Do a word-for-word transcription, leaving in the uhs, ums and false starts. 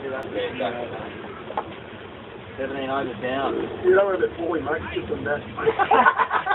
seventeen overs down. You don't want a bit boring, mate. Just on that.